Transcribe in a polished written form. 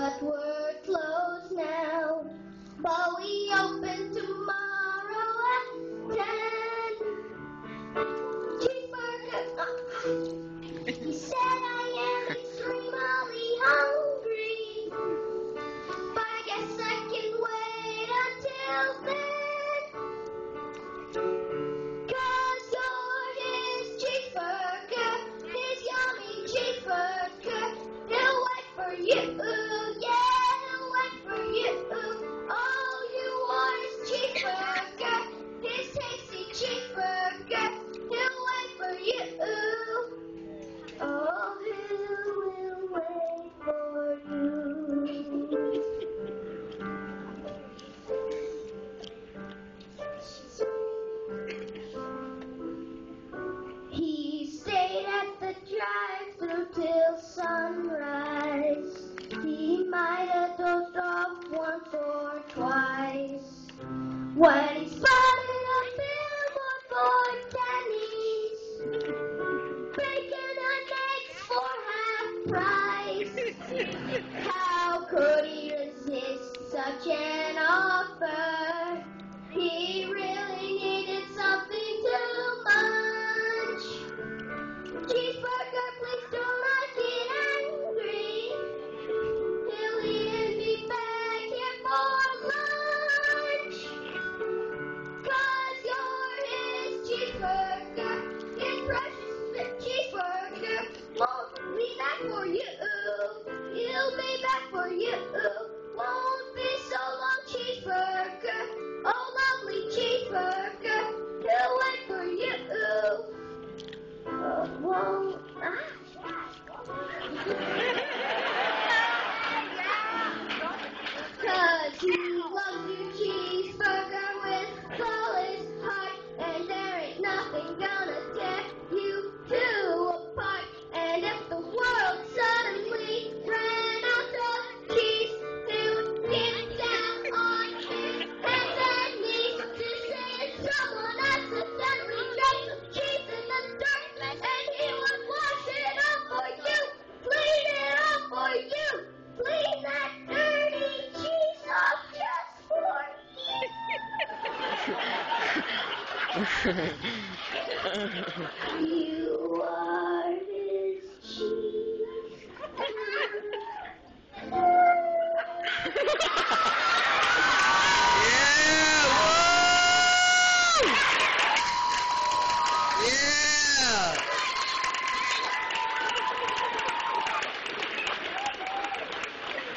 but we're closed now. But we open tomorrow at 10. Cheeseburger. He said I am extremely hungry, but I guess I can wait until then. 'Cause you're his cheeseburger, his yummy cheeseburger. He'll wait for you, yeah, he'll wait for you. Oh, you are his cheeseburger, his tasty cheeseburger. He'll wait for you. Oh, he will wait for you. He stayed at the drive-thru till sunrise. He might have dozed off once or twice. When he spotted a billboard for Denny's, bacon and eggs for half price. How could he resist such an offer? He really needed something to munch. Cheeseburger, please do not get angry. He'll even be back here for lunch. 'Cause you're his cheeseburger, his precious cheeseburger. Won't be back for you. He'll be back for you. Won't be so long, cheeseburger. Oh, lovely cheeseburger. He'll wait for you. Won't. 'Cause he loves you, cheeseburger, with all his heart, and there ain't nothing gonna tear you two apart. And if the world suddenly ran out of cheese, he would get down on his hands and knees to say that someone accidentally dropped some cheese in the dirt, and he would wash it off for you, clean it off for you, clean that dirty cheese off just for you. You are his cheese. Yeah!